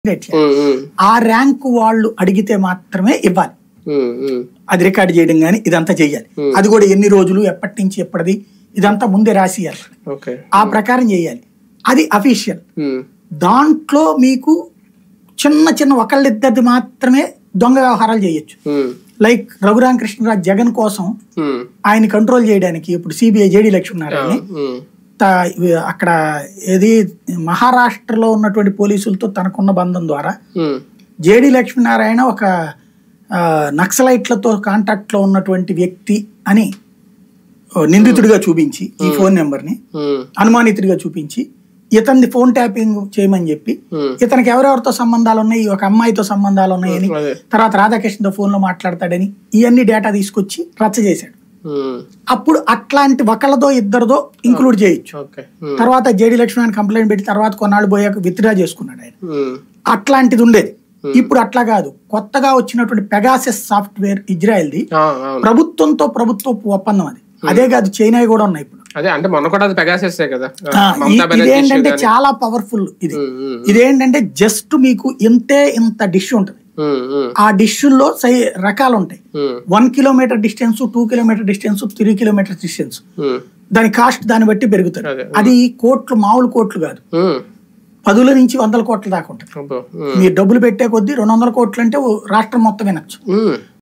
ఆ ర్యాంక్ వాళ్ళు అడిగితే మాత్రమే ఇవ్వాలి. అది రికార్డ్ చేయడం కానీ ఇదంతా చెయ్యాలి. అది కూడా ఎన్ని రోజులు ఎప్పటి నుంచి ఎప్పటిది ఇదంతా ముందే రాసియాలి. ఆ ప్రకారం చేయాలి. అది అఫీషియల్. దాంట్లో మీకు చిన్న చిన్న ఒకళ్ళిద్దరిది మాత్రమే దొంగ వ్యవహారాలు చేయొచ్చు. లైక్ రఘురామకృష్ణరాజు జగన్ కోసం ఆయన కంట్రోల్ చేయడానికి ఇప్పుడు సిబిఐ జేడి లక్ష్మీనారాయణ అక్కడ ఏది మహారాష్ట్రలో ఉన్నటువంటి పోలీసులతో తనకున్న బంధం ద్వారా జేడి లక్ష్మీనారాయణ ఒక నక్సలైట్లతో కాంటాక్ట్ లో ఉన్నటువంటి వ్యక్తి అని నిందితుడిగా చూపించి ఈ ఫోన్ నెంబర్ ని అనుమానితుడిగా చూపించి ఇతన్ని ఫోన్ ట్యాపింగ్ చేయమని చెప్పి ఇతనికి ఎవరెవరితో సంబంధాలు ఉన్నాయి, ఒక అమ్మాయితో సంబంధాలు ఉన్నాయని, తర్వాత రాధాకృష్ణతో ఫోన్ లో మాట్లాడతాడని ఇవన్నీ డేటా తీసుకొచ్చి రచ్చ చేశాడు. అప్పుడు అట్లాంటి ఒకళ్ళదో ఇద్దరిదో ఇంక్లూడ్ చేయొచ్చు. తర్వాత జేడి లక్ష్మణ్ కంప్లైంట్ పెట్టి తర్వాత కొన్నాళ్ళు పోయాక విత్డ్రా చేసుకున్నాడు ఆయన. అట్లాంటిది ఉండేది. ఇప్పుడు అట్లా కాదు. కొత్తగా వచ్చినటువంటి పెగాసస్ సాఫ్ట్వేర్ ఇజ్రాయెల్ది ప్రభుత్వంతో ప్రభుత్వ ఒప్పందం. అది అదే కాదు, చైనా కూడా ఉన్నాయి ఇప్పుడు. ఇదేంటంటే చాలా పవర్ఫుల్. ఇదేంటంటే జస్ట్ మీకు ఇంత డిష్ ఉంటుంది. ఆ డిష్లో రకాలు ఉంటాయి. 1 kilometre distance, 2 kilometre distance, 3 kilometre distance. దాని కాస్ట్ దాన్ని బట్టి పెరుగుతుంది. అది కోట్లు, మామూలు కోట్లు కాదు, 10 నుంచి 100 కోట్ల దాకా ఉంటాయి. మీరు డబ్బులు పెట్టే కొద్దీ 200 కోట్లు అంటే రాష్ట్రం మొత్తం వినొచ్చు.